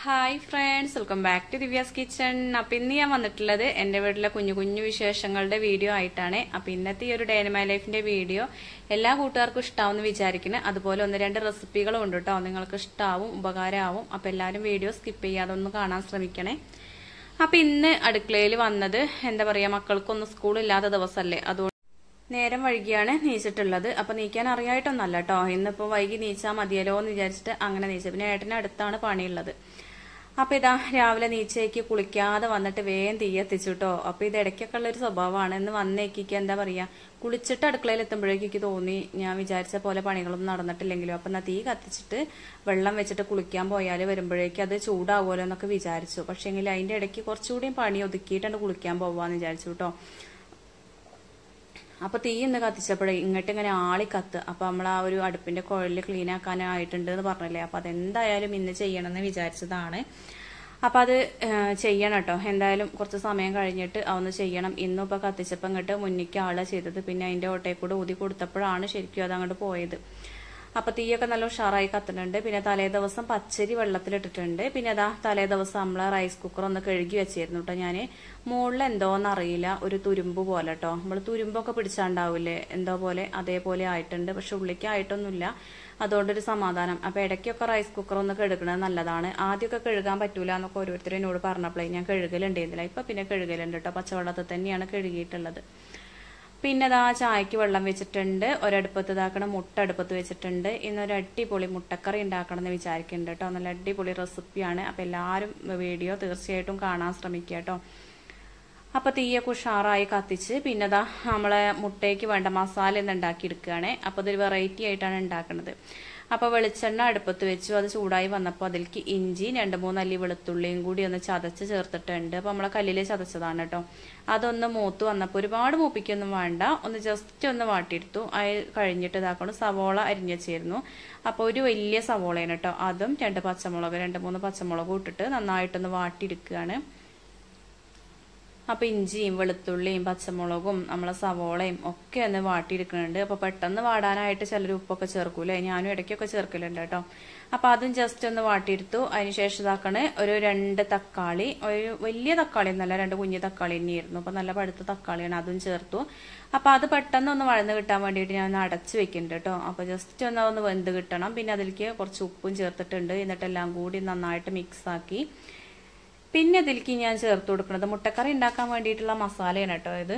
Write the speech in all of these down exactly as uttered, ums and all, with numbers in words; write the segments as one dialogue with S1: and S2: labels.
S1: Hi friends, welcome back to Divya's kitchen. അപ്പം ഇന്ന് ഞാൻ വന്നിട്ടുള്ളത് എൻ്റെ വീട്ടിലെ കുഞ്ഞു കുഞ്ഞു വിശേഷങ്ങളുടെ വീഡിയോ ആയിട്ടാണ്. അപ്പം ഇന്നത്തെ ഈ ഒരു ഡേ ഇൻ മൈ ലൈഫിൻ്റെ വീഡിയോ എല്ലാ കൂട്ടുകാർക്കും ഇഷ്ടാവുമെന്ന് വിചാരിക്കുന്നത്. അതുപോലെ ഒന്ന് രണ്ട് റെസിപ്പികളും ഉണ്ട് കേട്ടോ, നിങ്ങൾക്ക് ഇഷ്ടമാവും, ഉപകാരമാവും. അപ്പം എല്ലാവരും വീഡിയോ സ്കിപ്പ് ചെയ്യാതെ ഒന്ന് കാണാൻ ശ്രമിക്കണേ. അപ്പം ഇന്ന് അടുക്കളയിൽ വന്നത് എന്താ പറയുക, മക്കൾക്കൊന്നും സ്കൂളില്ലാത്ത ദിവസമല്ലേ, അതുകൊണ്ട് നേരം വൈകിയാണ് നീച്ചിട്ടുള്ളത്. അപ്പൊ നീക്കാൻ അറിയായിട്ടൊന്നല്ല കേട്ടോ, ഇന്നിപ്പോ വൈകി നീച്ചാൽ മതിയല്ലോ എന്ന് വിചാരിച്ചിട്ട് അങ്ങനെ നീച്ചു. പിന്നെ ഏട്ടന് അടുത്താണ് പണിയുള്ളത്. അപ്പൊ ഇതാ രാവിലെ നീച്ചേക്ക് കുളിക്കാതെ വന്നിട്ട് വേഗം തീ എത്തിച്ചു കേട്ടോ. അപ്പൊ ഇത് ഇടയ്ക്കൊക്കെ ഉള്ള ഒരു സ്വഭാവമാണ്. ഇന്ന് വന്നേക്ക് എന്താ പറയാ, കുളിച്ചിട്ട് അടുക്കളയിൽ എത്തുമ്പോഴേക്കും എനിക്ക് തോന്നി ഞാൻ വിചാരിച്ച പോലെ പണികളൊന്നും നടന്നിട്ടില്ലെങ്കിലും അപ്പൊ എന്നാ തീ കത്തിച്ചിട്ട് വെള്ളം വെച്ചിട്ട് കുളിക്കാൻ പോയാൽ വരുമ്പോഴേക്കും അത് ചൂടാവുമല്ലോ എന്നൊക്കെ വിചാരിച്ചു. പക്ഷേങ്കിൽ അതിന്റെ ഇടയ്ക്ക് കുറച്ചുകൂടിയും പണി ഒതുക്കിയിട്ടാണ് കുളിക്കാൻ പോവാന്ന് വിചാരിച്ചു കേട്ടോ. അപ്പൊ തീ ഇന്ന് കത്തിച്ചപ്പോഴേ ഇങ്ങോട്ട് ഇങ്ങനെ ആളി കത്ത്. അപ്പൊ നമ്മൾ ആ ഒരു അടുപ്പിന്റെ കുഴലിൽ ക്ലീൻ ആക്കാനായിട്ടുണ്ട് എന്ന് പറഞ്ഞില്ലേ, അപ്പൊ അതെന്തായാലും ഇന്ന് ചെയ്യണം എന്ന് വിചാരിച്ചതാണ്. അപ്പൊ അത് ചെയ്യണം കേട്ടോ. എന്തായാലും കുറച്ച് സമയം കഴിഞ്ഞിട്ട് അതൊന്ന് ചെയ്യണം. ഇന്നും ഇപ്പൊ കത്തിച്ചപ്പോ ഇങ്ങോട്ട് മുന്നിക്ക് ആളാ ചെയ്തത്. പിന്നെ അതിന്റെ ഓട്ടയിൽ കൂടെ ഊതി കൊടുത്തപ്പോഴാണ് ശരിക്കും അത് അങ്ങോട്ട് പോയത്. അപ്പൊ തീയൊക്കെ നല്ല ഉഷാറായി കത്തുന്നുണ്ട്. പിന്നെ തലേ ദിവസം പച്ചരി വെള്ളത്തിലിട്ടിട്ടുണ്ട്. പിന്നെ അതാ തലേ ദിവസം നമ്മളെ റൈസ് കുക്കർ ഒന്ന് കഴുകി വെച്ചിരുന്നു കേട്ടോ. ഞാന് മുകളിൽ എന്തോന്ന് അറിയില്ല, ഒരു തുരുമ്പ് പോലെ കേട്ടോ, നമ്മള് തുരുമ്പൊക്കെ പിടിച്ചാണ്ടാവൂലേ എന്തോ പോലെ, അതേപോലെ ആയിട്ടുണ്ട്. പക്ഷെ ഉള്ളിക്ക് ആയിട്ടൊന്നുമില്ല, അതുകൊണ്ടൊരു സമാധാനം. അപ്പൊ ഇടയ്ക്കൊക്കെ റൈസ് കുക്കർ ഒന്ന് കഴുകണത് നല്ലതാണ്. ആദ്യമൊക്കെ കഴുകാൻ പറ്റൂല എന്നൊക്കെ ഓരോരുത്തരും എന്നോട് പറഞ്ഞപ്പോഴേ ഞാൻ കഴുകലുണ്ടായിരുന്നില്ല. ഇപ്പൊ പിന്നെ കഴുകലുണ്ട് കേട്ടോ, പച്ചവെള്ളത്തിൽ തന്നെയാണ് കഴുകിയിട്ടുള്ളത്. പിന്നെ അതാ ചായക്ക് വെള്ളം വെച്ചിട്ടുണ്ട്. ഒരടുപ്പത്ത് ഇതാക്കണം, മുട്ട അടുപ്പത്ത് വെച്ചിട്ടുണ്ട്. ഇന്നൊരു അടിപൊളി മുട്ടക്കറി ഉണ്ടാക്കണം എന്ന് വിചാരിക്കുന്നുണ്ട് കേട്ടോ. നല്ല അടിപൊളി റെസിപ്പിയാണ്. അപ്പൊ എല്ലാവരും വീഡിയോ തീർച്ചയായിട്ടും കാണാൻ ശ്രമിക്കുക കേട്ടോ. അപ്പൊ തീയൊക്കെ ഉഷാറായി കത്തിച്ച് പിന്നെ അതാ നമ്മളെ മുട്ടയ്ക്ക് വേണ്ട മസാല ഒന്ന് ഉണ്ടാക്കി എടുക്കുകയാണ്. അപ്പൊ ഇതൊരു വെറൈറ്റി ആയിട്ടാണ് ഉണ്ടാക്കുന്നത്. അപ്പൊ വെളിച്ചെണ്ണ അടുപ്പത്ത് വെച്ചു. അത് ചൂടായി വന്നപ്പോൾ അതിലേക്ക് ഇഞ്ചി രണ്ട് മൂന്ന് അല്ലി വെളുത്തുള്ളിയും കൂടി ഒന്ന് ചതച്ച് ചേർത്തിട്ടുണ്ട്. അപ്പൊ നമ്മളെ കല്ലിൽ ചതച്ചതാണ് കേട്ടോ. അതൊന്ന് മൂത്ത് വന്നപ്പോൾ ഒരുപാട് മൂപ്പിക്കൊന്നും വേണ്ട, ഒന്ന് ജസ്റ്റ് ഒന്ന് വാട്ടിയെടുത്തു. അത് കഴിഞ്ഞിട്ട് ഇതാക്കണം സവോള അരിഞ്ഞു വെച്ചിരുന്നു. അപ്പൊ ഒരു വലിയ സവോളയാണ് കേട്ടോ. അതും രണ്ട് പച്ചമുളക് രണ്ട് മൂന്ന് പച്ചമുളകും ഇട്ടിട്ട് നന്നായിട്ടൊന്ന് വാട്ടിയെടുക്കുകയാണ്. അപ്പൊ ഇഞ്ചിയും വെളുത്തുള്ളിയും പച്ചമുളകും നമ്മളെ സവോളയും ഒക്കെ ഒന്ന് വാട്ടിയെടുക്കുന്നുണ്ട്. അപ്പൊ പെട്ടെന്ന് വാടാനായിട്ട് ചിലർ ഉപ്പൊക്കെ ചേർക്കൂലേ, ഞാനും ഇടയ്ക്കൊക്കെ ചേർക്കലുണ്ട് കേട്ടോ. അപ്പൊ അതും ജസ്റ്റ് ഒന്ന് വാട്ടിയെടുത്തു. അതിനുശേഷം ഇതാക്കണേ ഒരു രണ്ട് തക്കാളി, ഒരു വലിയ തക്കാളി എന്നല്ല, രണ്ട് കുഞ്ഞു തക്കാളി തന്നെയായിരുന്നു. അപ്പൊ നല്ല പഴുത്ത തക്കാളിയാണ്, അതും ചേർത്തു. അപ്പൊ അത് പെട്ടെന്ന് ഒന്ന് വഴന്ന് കിട്ടാൻ വേണ്ടിയിട്ട് ഞാൻ ഒന്ന് അടച്ചു വെക്കുന്നുണ്ട് കേട്ടോ. അപ്പൊ ജസ്റ്റ് ഒന്ന് ഒന്ന് വെന്ത് കിട്ടണം. പിന്നെ അതിലേക്ക് കുറച്ച് ഉപ്പും ചേർത്തിട്ടുണ്ട്. എന്നിട്ടെല്ലാം കൂടി നന്നായിട്ട് മിക്സ് ആക്കി പിന്നെ ഇതിലേക്ക് ഞാൻ ചേർത്ത് കൊടുക്കുന്നത് മുട്ടക്കറി ഉണ്ടാക്കാൻ വേണ്ടിയിട്ടുള്ള മസാലയാണ് കേട്ടോ ഇത്.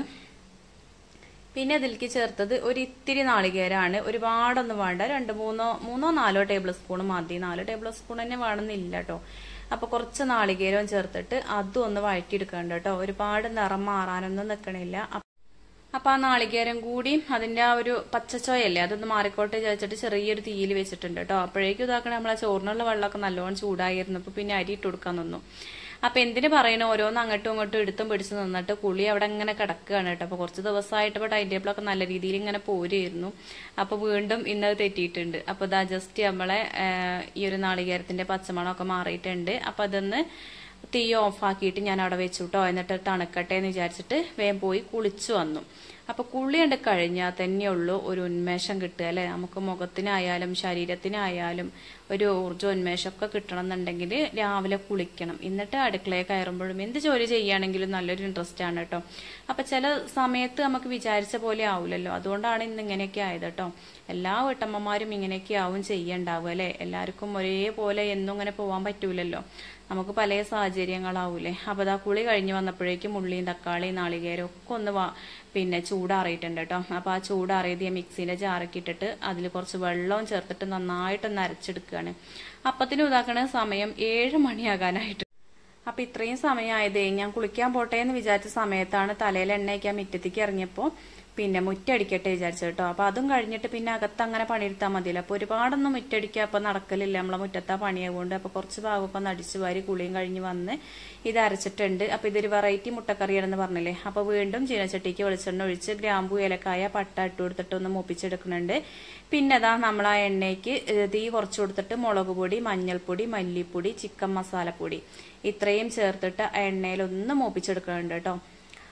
S1: പിന്നെ ഇതിലേക്ക് ചേർത്തത് ഒരു ഇത്തിരി നാളികേരമാണ്. ഒരുപാടൊന്നും വേണ്ട, രണ്ട് മൂന്നോ മൂന്നോ നാലോ ടേബിൾ സ്പൂൺ മതി. നാല് ടേബിൾ സ്പൂൺ തന്നെ വേണമെന്നില്ല കേട്ടോ. അപ്പൊ കുറച്ച് നാളികേരവും ചേർത്തിട്ട് അതും ഒന്ന് വഴറ്റിയെടുക്കണ്ട കേട്ടോ. ഒരുപാട് നിറം മാറാനൊന്നും നിൽക്കണില്ല. അപ്പൊ ആ നാളികേരം കൂടി അതിന്റെ ആ ഒരു പച്ചച്ചോയല്ലേ അതൊന്ന് മാറിക്കോട്ടെ ചോദിച്ചിട്ട് ചെറിയൊരു തീയിൽ വെച്ചിട്ടുണ്ട് കേട്ടോ. അപ്പോഴേക്കും ഇതാക്കണേ നമ്മളെ ചോറിനുള്ള വെള്ളമൊക്കെ നല്ലോണം ചൂടായിരുന്നു. അപ്പൊ പിന്നെ അരി ഇട്ട് കൊടുക്കാൻ നിന്നു. അപ്പൊ എന്തിനു പറയണ ഓരോന്ന് അങ്ങോട്ടും ഇങ്ങോട്ടും എടുത്തും പിടിച്ച് നിന്നിട്ട് കുളി അവിടെ ഇങ്ങനെ കിടക്കുകയാണ് കേട്ടോ. അപ്പൊ കുറച്ച് ദിവസമായിട്ട് ഇപ്പൊ ടൈം ടേബിളൊക്കെ നല്ല രീതിയിൽ ഇങ്ങനെ പോരുമായിരുന്നു. അപ്പൊ വീണ്ടും ഇന്നത് തെറ്റിയിട്ടുണ്ട്. അപ്പൊ ഇതാ ജസ്റ്റ് നമ്മളെ ഈ ഒരു നാളികേരത്തിന്റെ പച്ചമണമൊക്കെ മാറിയിട്ടുണ്ട്. അപ്പൊ അതൊന്ന് തീ ഓഫ് ആക്കിയിട്ട് ഞാൻ അവിടെ വെച്ചു കേട്ടോ. എന്നിട്ട് തണുക്കട്ടെ എന്ന് വിചാരിച്ചിട്ട് വേഗം പോയി കുളിച്ചു വന്നു. അപ്പൊ കുളി കണ്ട് കഴിഞ്ഞാൽ തന്നെയുള്ളൂ ഒരു ഉന്മേഷം കിട്ടുക അല്ലെ. നമുക്ക് മുഖത്തിനായാലും ശരീരത്തിനായാലും ഒരു ഊർജ്ജ ഉന്മേഷമൊക്കെ കിട്ടണം എന്നുണ്ടെങ്കിൽ രാവിലെ കുളിക്കണം. എന്നിട്ട് അടുക്കളയിൽ കയറുമ്പോഴും എന്ത് ജോലി ചെയ്യുകയാണെങ്കിലും നല്ലൊരു ഇൻട്രസ്റ്റ് ആണ് കേട്ടോ. അപ്പൊ ചില സമയത്ത് നമുക്ക് വിചാരിച്ച പോലെ ആവില്ലല്ലോ, അതുകൊണ്ടാണ് ഇന്ന് ഇങ്ങനെയൊക്കെ ആയത് കേട്ടോ. എല്ലാ വീട്ടമ്മമാരും ഇങ്ങനെയൊക്കെ ആവും ചെയ്യണ്ടാവും അല്ലെ. എല്ലാവർക്കും ഒരേപോലെ എന്നും ഇങ്ങനെ പോവാൻ പറ്റൂലല്ലോ, നമുക്ക് പല സാഹചര്യങ്ങളാവൂലേ. അപ്പൊ അതാ കുളി കഴിഞ്ഞ് വന്നപ്പോഴേക്കും ഉള്ളിയും തക്കാളിയും നാളികേരം ഒക്കെ ഒന്ന് പിന്നെ ചൂടാറിയിട്ടുണ്ട് കേട്ടോ. അപ്പൊ ആ ചൂടാറിയത് മിക്സിന്റെ ജാറൊക്കെ ഇട്ടിട്ട് അതിൽ കുറച്ച് വെള്ളവും ചേർത്തിട്ട് നന്നായിട്ടൊന്ന് അരച്ചെടുക്കുകയാണ്. അപ്പത്തിന് ഇതാക്കണ സമയം ഏഴ് മണിയാകാനായിട്ട്. അപ്പൊ ഇത്രയും സമയമായതേ ഞാൻ കുളിക്കാൻ പോട്ടെ എന്ന് വിചാരിച്ച സമയത്താണ് തലയിൽ എണ്ണയ്ക്കാൻ മുറ്റത്തേക്ക് ഇറങ്ങിയപ്പോ പിന്നെ മുറ്റടിക്കട്ടെ വിചാരിച്ചു കേട്ടോ. അപ്പൊ അതും കഴിഞ്ഞിട്ട് പിന്നെ അകത്ത് അങ്ങനെ പണിയെടുത്താൽ മതിയല്ലോ. അപ്പൊ ഒരുപാടൊന്നും മുറ്റടിക്കുക അപ്പൊ നടക്കലില്ല, നമ്മളെ മുറ്റത്താ പണിയാകൊണ്ട്. അപ്പൊ കുറച്ച് ഭാഗമൊക്കെ ഒന്ന് അടിച്ചു വാരി കുളിയും കഴിഞ്ഞ് വന്ന് ഇത് അരച്ചിട്ടുണ്ട്. അപ്പൊ ഇതൊരു വെറൈറ്റി മുട്ടക്കറിയാണെന്ന് പറഞ്ഞില്ലേ. അപ്പൊ വീണ്ടും ചീനച്ചട്ടിക്ക് വെളിച്ചെണ്ണ ഒഴിച്ച് ഗ്രാമ്പു ഏലക്കായ പട്ട ഇട്ട് കൊടുത്തിട്ട് ഒന്ന് മൂപ്പിച്ചെടുക്കുന്നുണ്ട്. പിന്നെ അതാ നമ്മൾ ആ എണ്ണയ്ക്ക് തീ കുറച്ച് കൊടുത്തിട്ട് മുളക് പൊടി, മഞ്ഞൾപ്പൊടി, മല്ലിപ്പൊടി, ചിക്കൻ മസാലപ്പൊടി ഇത്രയും ചേർത്തിട്ട് ആ എണ്ണയിൽ ഒന്ന് മൂപ്പിച്ചെടുക്കുന്നുണ്ട് കേട്ടോ.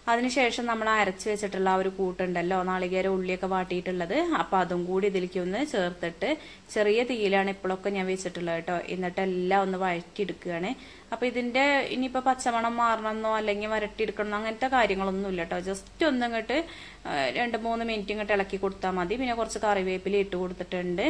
S1: അതിനുശേഷം നമ്മൾ അരച്ച് വെച്ചിട്ടുള്ള ആ ഒരു കൂട്ടുണ്ടല്ലോ, നാളികേരം ഉള്ളിയൊക്കെ വാട്ടിയിട്ടുള്ളത്, അപ്പൊ അതും കൂടി ഇതിലേക്ക് ഒന്ന് ചേർത്തിട്ട് ചെറിയ തീയിലാണ് ഇപ്പോഴൊക്കെ ഞാൻ വെച്ചിട്ടുള്ളത് കേട്ടോ. എന്നിട്ട് എല്ലാം ഒന്ന് വഴറ്റിയെടുക്കുകയാണ്. അപ്പൊ ഇതിന്റെ ഇനിയിപ്പോ പച്ചമണം മാറണമെന്നോ അല്ലെങ്കിൽ വരട്ടിയെടുക്കണമെന്നോ അങ്ങനത്തെ കാര്യങ്ങളൊന്നും ഇല്ല കേട്ടോ. ജസ്റ്റ് ഒന്ന് ഇങ്ങോട്ട് രണ്ട് മൂന്ന് മിനിറ്റ് ഇങ്ങോട്ട് ഇളക്കി കൊടുത്താൽ മതി. പിന്നെ കുറച്ച് കറിവേപ്പില ഇട്ട് കൊടുത്തിട്ടുണ്ട്.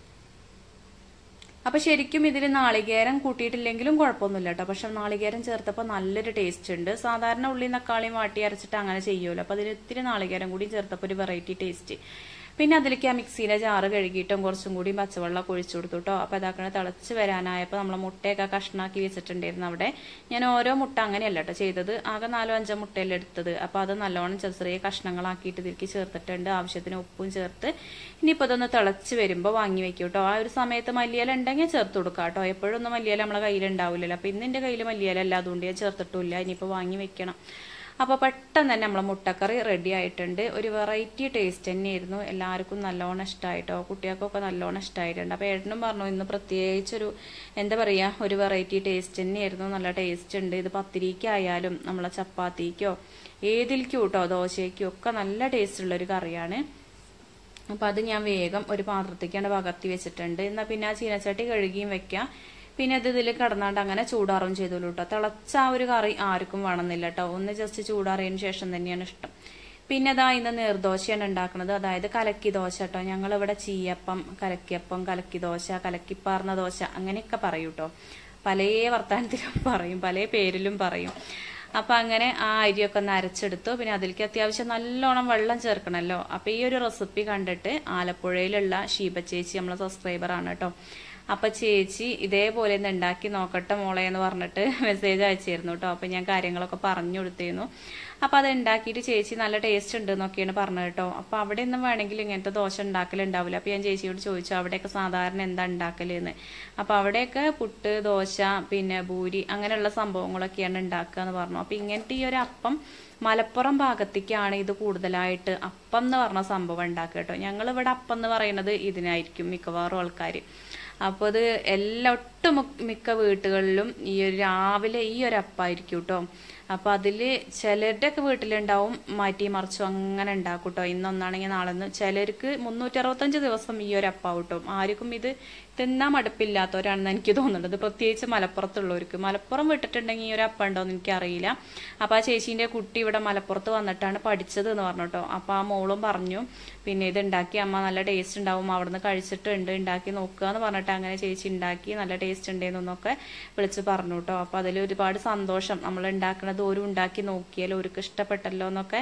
S1: അപ്പൊ ശരിക്കും ഇതിൽ നാളികേരം കൂട്ടിയിട്ടില്ലെങ്കിലും കുഴപ്പമൊന്നുമില്ല കേട്ടോ. പക്ഷെ നാളികേരം ചേർത്തപ്പോൾ നല്ലൊരു ടേസ്റ്റ് ഉണ്ട്. സാധാരണ ഉള്ളി തക്കാളിയും വാട്ടി അരച്ചിട്ട് അങ്ങനെ ചെയ്യുമല്ലോ, അപ്പൊ അതിൽ ഇത്തിരി നാളികേരം കൂടി ചേർത്തപ്പോൾ ഒരു വെറൈറ്റി ടേസ്റ്റ്. പിന്നെ അതിലേക്ക് ആ മിക്സിയിലെ ജാറ് കഴുകിയിട്ടും കുറച്ചും കൂടി പച്ചവെള്ളം ഒഴിച്ചു കൊടുത്തു കേട്ടോ. അപ്പൊ അതാക്കണ തിളച്ച് വരാനായപ്പോൾ നമ്മളെ മുട്ടയൊക്കെ കഷ്ണാക്കി വെച്ചിട്ടുണ്ടായിരുന്നു അവിടെ. ഞാൻ ഓരോ മുട്ട അങ്ങനെയല്ല കേട്ടോ ചെയ്തത്, ആകെ നാലോ അഞ്ചോ മുട്ടയല്ലേ എടുത്തത്. അപ്പൊ അത് നല്ലോണം ചെറിയ ചെറിയ കഷ്ണങ്ങളാക്കിയിട്ട് ഇതിലേക്ക് ചേർത്തിട്ടുണ്ട്. ആവശ്യത്തിന് ഉപ്പും ചേർത്ത് ഇനിയിപ്പോൾ ഇതൊന്ന് തിളച്ച് വരുമ്പോൾ വാങ്ങി വെക്കും കേട്ടോ. ആ ഒരു സമയത്ത് മല്ലിയില ഉണ്ടെങ്കിൽ ചേർത്ത് കൊടുക്കാം കേട്ടോ. എപ്പോഴും ഒന്നും മല്ലിയില നമ്മളെ കയ്യിലുണ്ടാവില്ലല്ലോ. അപ്പൊ ഇന്ന് എന്റെ കയ്യിൽ മല്ലിയില അല്ല, അതുകൊണ്ട് ഞാൻ ചേർത്തിട്ടില്ല. ഇനിയിപ്പോൾ വാങ്ങി വെക്കണം. അപ്പൊ പെട്ടെന്ന് തന്നെ നമ്മളെ മുട്ടക്കറി റെഡി ആയിട്ടുണ്ട്. ഒരു വെറൈറ്റി ടേസ്റ്റ് തന്നെയായിരുന്നു. എല്ലാവർക്കും നല്ലോണം ഇഷ്ടമായിട്ടോ, കുട്ടികൾക്കൊക്കെ നല്ലോണം ഇഷ്ടമായിട്ടുണ്ട്. അപ്പൊ ഏട്ടനും പറഞ്ഞു ഇന്ന് പ്രത്യേകിച്ചൊരു എന്താ പറയാ ഒരു വെറൈറ്റി ടേസ്റ്റ് തന്നെയായിരുന്നു, നല്ല ടേസ്റ്റ് ഉണ്ട്. ഇത് പത്തിരിക്കായാലും നമ്മളെ ചപ്പാത്തിക്കോ ഏതിൽക്കും കേട്ടോ, ദോശയ്ക്കും ഒക്കെ നല്ല ടേസ്റ്റ് ഉള്ള ഒരു കറിയാണ്. അപ്പൊ അത് ഞാൻ വേഗം ഒരു പാത്രത്തേക്കാണ് പകർത്തി വെച്ചിട്ടുണ്ട്. എന്നാ പിന്നെ ആ ചീനച്ചട്ടി കഴുകിയും വെക്കാം. പിന്നെ അത് ഇതിൽ കിടന്നാണ്ട് അങ്ങനെ ചൂടാറും ചെയ്തോളൂ കേട്ടോ. തിളച്ച ആ ഒരു കറി ആർക്കും വേണമെന്നില്ല കേട്ടോ. ഒന്ന് ജസ്റ്റ് ചൂടാറിയതിന് ശേഷം തന്നെയാണ് ഇഷ്ടം. പിന്നെ അതാ ഇന്ന് നീർദോശയാണ് ഉണ്ടാക്കുന്നത്, അതായത് കലക്കി ദോശ കേട്ടോ. ഞങ്ങളിവിടെ ചീയപ്പം, കലക്കിയപ്പം, കലക്കി ദോശ, കലക്കിപ്പാർന്ന ദോശ അങ്ങനെയൊക്കെ പറയും കേട്ടോ. പല വർത്താനത്തിലും പറയും, പല പേരിലും പറയും. അപ്പൊ അങ്ങനെ ആ അരിയൊക്കെ ഒന്ന് അരച്ചെടുത്തു. പിന്നെ അതിലേക്ക് അത്യാവശ്യം നല്ലോണം വെള്ളം ചേർക്കണമല്ലോ. അപ്പൊ ഈ ഒരു റെസിപ്പി കണ്ടിട്ട് ആലപ്പുഴയിലുള്ള ഷീബ ചേച്ചി നമ്മളെ സബ്സ്ക്രൈബറാണ് കേട്ടോ. അപ്പൊ ചേച്ചി ഇതേപോലെ ഒന്ന് ഉണ്ടാക്കി നോക്കട്ടെ മോളെ എന്ന് പറഞ്ഞിട്ട് മെസ്സേജ് അയച്ചിരുന്നു കേട്ടോ. അപ്പൊ ഞാൻ കാര്യങ്ങളൊക്കെ പറഞ്ഞു കൊടുത്തിരുന്നു. അപ്പൊ അത് ഉണ്ടാക്കിയിട്ട് ചേച്ചി നല്ല ടേസ്റ്റ് ഉണ്ട് എന്നൊക്കെയാണ് പറഞ്ഞത് കേട്ടോ. അപ്പൊ അവിടെ ഒന്നും വേണമെങ്കിൽ ഇങ്ങനത്തെ ദോശ ഉണ്ടാക്കലുണ്ടാവില്ല. അപ്പൊ ഞാൻ ചേച്ചിയോട് ചോദിച്ചു അവിടെയൊക്കെ സാധാരണ എന്താ ഉണ്ടാക്കലെന്ന്. അപ്പൊ അവിടെയൊക്കെ പുട്ട്, ദോശ, പിന്നെ പൂരി അങ്ങനെയുള്ള സംഭവങ്ങളൊക്കെയാണ് ഉണ്ടാക്കുക എന്ന് പറഞ്ഞു. അപ്പൊ ഇങ്ങനത്തെ ഈ ഒരു അപ്പം മലപ്പുറം ഭാഗത്തേക്കാണ് ഇത് കൂടുതലായിട്ട് അപ്പം എന്ന് പറഞ്ഞ സംഭവം ഉണ്ടാക്കുക കേട്ടോ. ഞങ്ങൾ ഇവിടെ അപ്പം എന്ന് പറയുന്നത് ഇതിനായിരിക്കും മിക്കവാറും ആൾക്കാർ. അപ്പോൾ ഇത് എല്ലാ ഒട്ടുമിക്ക വീട്ടുകളിലും ഈ ഒരു രാവിലെ ഈ ഒരു അപ്പായിരിക്കും കേട്ടോ. അപ്പൊ അതില് ചിലരുടെ ഒക്കെ വീട്ടിലുണ്ടാവും മാറ്റി മറിച്ചും അങ്ങനെ ഉണ്ടാക്കും കേട്ടോ. ഇന്നൊന്നാണെങ്കിൽ നാളെന്ന് ചിലർക്ക് മുന്നൂറ്റി അറുപത്തഞ്ച് ദിവസം ഈ ഒരു അപ്പാവും കേട്ടോ. ആർക്കും ഇത് തിന്നാൻ മടുപ്പില്ലാത്തവരാണെന്ന് എനിക്ക് തോന്നുന്നത്, പ്രത്യേകിച്ച് മലപ്പുറത്തുള്ളവർക്ക്. മലപ്പുറം വിട്ടിട്ടുണ്ടെങ്കിൽ ഈ ഒരു അപ്പം ഉണ്ടോന്ന് എനിക്കറിയില്ല. അപ്പൊ ആ ചേച്ചീന്റെ കുട്ടി ഇവിടെ മലപ്പുറത്ത് വന്നിട്ടാണ് പഠിച്ചത് എന്ന് പറഞ്ഞു കേട്ടോ. അപ്പൊ ആ മോളും പറഞ്ഞു പിന്നെ ഇത് ഉണ്ടാക്കി അമ്മ നല്ല ടേസ്റ്റ് ഉണ്ടാവും, അവിടുന്ന് കഴിച്ചിട്ടുണ്ട്, ഉണ്ടാക്കി നോക്കുക എന്ന് പറഞ്ഞിട്ട് അങ്ങനെ ചേച്ചി ഉണ്ടാക്കി നല്ല ടേസ്റ്റ് ഉണ്ടെന്നൊക്കെ വിളിച്ച് പറഞ്ഞു കേട്ടോ. അപ്പൊ അതിൽ ഒരുപാട് സന്തോഷം. നമ്മൾ ഉണ്ടാക്കുന്നത് ഓരും ഉണ്ടാക്കി നോക്കിയാലോ ഓർക്ക് ഇഷ്ടപ്പെട്ടല്ലോ എന്നൊക്കെ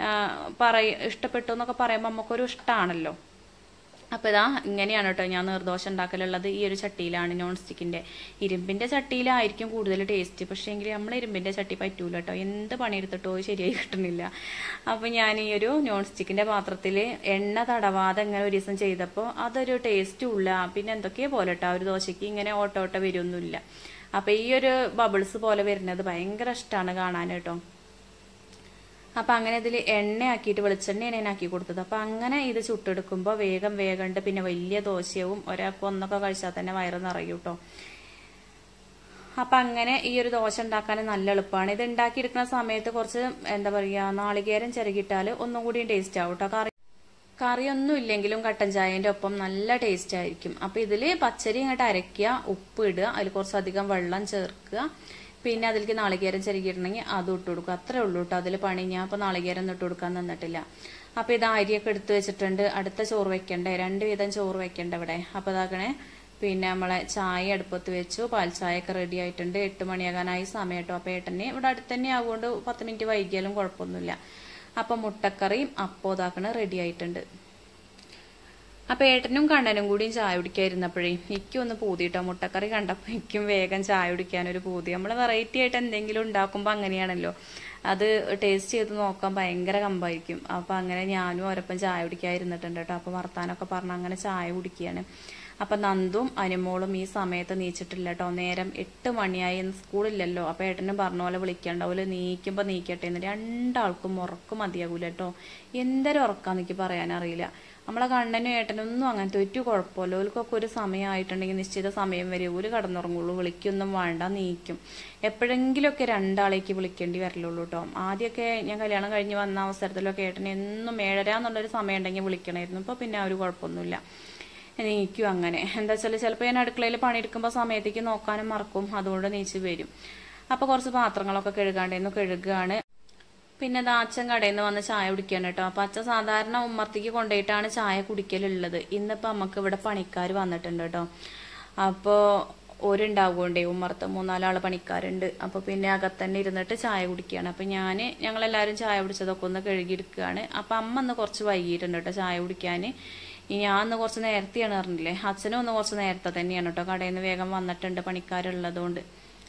S1: പറയ ഇഷ്ടപ്പെട്ടു എന്നൊക്കെ പറയുമ്പോൾ നമുക്കൊരു ഇഷ്ടമാണല്ലോ. അപ്പൊ ഇതാ ഇങ്ങനെയാണ് കേട്ടോ ഞാൻ നീർദോശ ഉണ്ടാക്കലുള്ളത്. ഈ ഒരു ചട്ടിയിലാണ്, നോൺ സ്റ്റിക്കിന്റെ. ഇരുമ്പിന്റെ ചട്ടിയിലായിരിക്കും കൂടുതൽ ടേസ്റ്റ്, പക്ഷേ എങ്കിൽ നമ്മൾ ഇരുമ്പിന്റെ ചട്ടി പറ്റൂല കേട്ടോ. എന്ത് പണിയെടുത്തിട്ടോ ശരിയായി കിട്ടുന്നില്ല. അപ്പൊ ഞാൻ ഈ ഒരു നോൺ സ്റ്റിക്കിന്റെ പാത്രത്തില് എണ്ണ തടവാതെ ഇങ്ങനെ ഒരു ദിവസം ചെയ്തപ്പോൾ അതൊരു ടേസ്റ്റും ഇല്ല. പിന്നെ എന്തൊക്കെയോ പോലെ കേട്ടോ, ഒരു ദോശയ്ക്ക് ഇങ്ങനെ ഓട്ട ഓട്ട വരുമൊന്നുമില്ല. അപ്പൊ ഈ ഒരു ബബിൾസ് പോലെ വരുന്നത് ഭയങ്കര ഇഷ്ടമാണ് കാണാൻ കേട്ടോ. അപ്പൊ അങ്ങനെ ഇതിൽ എണ്ണയാക്കിയിട്ട് വെളിച്ചെണ്ണയാണ് ഞാൻ ആക്കി കൊടുത്തത്. അപ്പൊ അങ്ങനെ ഇത് ചുട്ടെടുക്കുമ്പോൾ വേഗം വേഗണ്ട്. പിന്നെ വലിയ ദോശയും ഒരാൾക്ക് ഒന്നൊക്കെ കഴിച്ചാൽ തന്നെ വയറ് നിറയും കേട്ടോ. അപ്പൊ അങ്ങനെ ഈ ഒരു ദോശ ഉണ്ടാക്കാൻ നല്ല എളുപ്പമാണ്. ഇത് ഉണ്ടാക്കിയെടുക്കുന്ന സമയത്ത് കുറച്ച് എന്താ പറയാ നാളികേരം ചിരകിട്ടാല് ഒന്നും കൂടി ടേസ്റ്റ് ആവും കേട്ടോ. കറി കറിയൊന്നും ഇല്ലെങ്കിലും കട്ടൻ ചായന്റെ ഒപ്പം നല്ല ടേസ്റ്റ് ആയിരിക്കും. അപ്പൊ ഇതില് പച്ചരി ഇങ്ങോട്ട് അരയ്ക്കുക, ഉപ്പ് ഇടുക, അതിൽ കുറച്ചധികം വെള്ളം ചേർക്കുക, പിന്നെ അതിലേക്ക് നാളികേരം ചെറുകിടണമെങ്കിൽ അതും ഇട്ട് കൊടുക്കുക. അത്രേ ഉള്ളൂ കേട്ടോ അതിൽ പണി. ഞാൻ അപ്പൊ നാളികേരം ഇട്ട് കൊടുക്കാൻ തന്നിട്ടില്ല. അപ്പൊ ഇത് അരിയൊക്കെ എടുത്ത് വെച്ചിട്ടുണ്ട്. അടുത്ത ചോറ് വെക്കണ്ടേ, രണ്ട് വീതം ചോറ് വെക്കണ്ട ഇവിടെ. അപ്പൊ ഇതാക്കണേ പിന്നെ നമ്മളെ ചായ അടുപ്പത്ത് വെച്ചു, പാൽ ചായ ഒക്കെ റെഡി ആയിട്ടുണ്ട്. എട്ട് മണിയാകാനായി സമയം കേട്ടോ. അപ്പൊ ഏട്ടനെ ഇവിടെ അടുത്ത് തന്നെ ആവുകൊണ്ട് പത്ത് മിനിറ്റ് വൈകിയാലും കുഴപ്പമൊന്നുമില്ല. അപ്പൊ മുട്ടക്കറിയും അപ്പോ ഇതാക്കണ റെഡി ആയിട്ടുണ്ട്. അപ്പൊ ഏട്ടനും കണ്ണനും കൂടിയും ചായ കുടിക്കാതിരുന്നപ്പോഴേ എനിക്കും ഒന്ന് പൂതിട്ടോ. മുട്ടക്കറി കണ്ടപ്പോ എനിക്കും വേഗം ചായ കുടിക്കാനൊരു പൂതി. നമ്മള് വെറൈറ്റി ആയിട്ട് എന്തെങ്കിലും ഉണ്ടാക്കുമ്പോ അങ്ങനെയാണല്ലോ, അത് ടേസ്റ്റ് ചെയ്ത് നോക്കാൻ ഭയങ്കര കമ്പായിരിക്കും. അപ്പൊ അങ്ങനെ ഞാനും ഒരപ്പം ചായ കുടിക്കാതിരുന്നിട്ടുണ്ട് കേട്ടോ. അപ്പൊ വർത്താനൊക്കെ പറഞ്ഞ് അങ്ങനെ ചായ കുടിക്കുകയാണ്. അപ്പൊ നന്ദും അനുമോളും ഈ സമയത്ത് നീച്ചിട്ടില്ല കേട്ടോ. നേരം എട്ട് മണിയായി, സ്കൂളില്ലല്ലോ. അപ്പൊ ഏട്ടനും പറഞ്ഞ പോലെ വിളിക്കണ്ടാവൂല, നീക്കുമ്പോ നീക്കട്ടെ എന്ന്. രണ്ടാൾക്കും ഉറക്കം മതിയാകൂല കേട്ടോ. എന്തൊരു ഉറക്കാന്ന് എനിക്ക് പറയാനറിയില്ല. നമ്മളെ കണ്ണനും ഏട്ടനൊന്നും അങ്ങനത്തെ ഒരു കുഴപ്പമില്ല. ഓൽക്കൊക്കെ ഒരു സമയമായിട്ടുണ്ടെങ്കിൽ നിശ്ചിത സമയം വരെ ഒരു കടന്നുറങ്ങുള്ളൂ, വിളിക്കൊന്നും വേണ്ട, നീക്കും. എപ്പോഴെങ്കിലുമൊക്കെ രണ്ടാളേക്ക് വിളിക്കേണ്ടി വരലുള്ളൂ കേട്ടോ. ആദ്യമൊക്കെ ഞാൻ കല്യാണം കഴിഞ്ഞ് വന്ന അവസരത്തിലൊക്കെ ഏട്ടനെ എന്നും ഏഴര എന്നുള്ളൊരു സമയം ഉണ്ടെങ്കിൽ വിളിക്കണമായിരുന്നു. ഇപ്പോൾ പിന്നെ ആ ഒരു കുഴപ്പമൊന്നുമില്ല, നീക്കും. അങ്ങനെ എന്താ വെച്ചാൽ ചിലപ്പോൾ ഞാൻ അടുക്കളയിൽ പണിയെടുക്കുമ്പോൾ സമയത്തേക്ക് നോക്കാനും മറക്കും, അതുകൊണ്ട് നീച്ച് വരും. അപ്പോൾ കുറച്ച് പാത്രങ്ങളൊക്കെ കഴുകാണ്ടായിരുന്നു, കഴുകുകയാണ്. പിന്നെ അത് അച്ഛൻ കടയിൽ നിന്ന് വന്ന് ചായ കുടിക്കുകയാണ് കേട്ടോ. അപ്പം അച്ഛൻ സാധാരണ ഉമ്മർത്തേക്ക് കൊണ്ടുപോയിട്ടാണ് ചായ കുടിക്കലുള്ളത്. ഇന്നിപ്പോൾ നമുക്ക് ഇവിടെ പണിക്കാർ വന്നിട്ടുണ്ട് കേട്ടോ. അപ്പോൾ ഒരുണ്ടാവുകൊണ്ടേ ഉമ്മർത്ത് മൂന്നാലാൾ പണിക്കാരുണ്ട്. അപ്പോൾ പിന്നെ അകത്തന്നെ ഇരുന്നിട്ട് ചായ കുടിക്കുകയാണ്. അപ്പം ഞാൻ ഞങ്ങളെല്ലാവരും ചായ കുടിച്ചതൊക്കെ ഒന്ന് കഴുകിയെടുക്കുകയാണ്. അപ്പം അമ്മ ഒന്ന് കുറച്ച് വൈകിയിട്ടുണ്ട് കേട്ടോ ചായ കുടിക്കാൻ. ഞാൻ ഒന്ന് കുറച്ച് നേരത്തെയാണ് പറഞ്ഞില്ലേ, അച്ഛനും ഒന്ന് കുറച്ച് നേരത്തെ തന്നെയാണ് കേട്ടോ. കടയിൽ നിന്ന് വേഗം വന്നിട്ടുണ്ട് പണിക്കാരുള്ളതുകൊണ്ട്.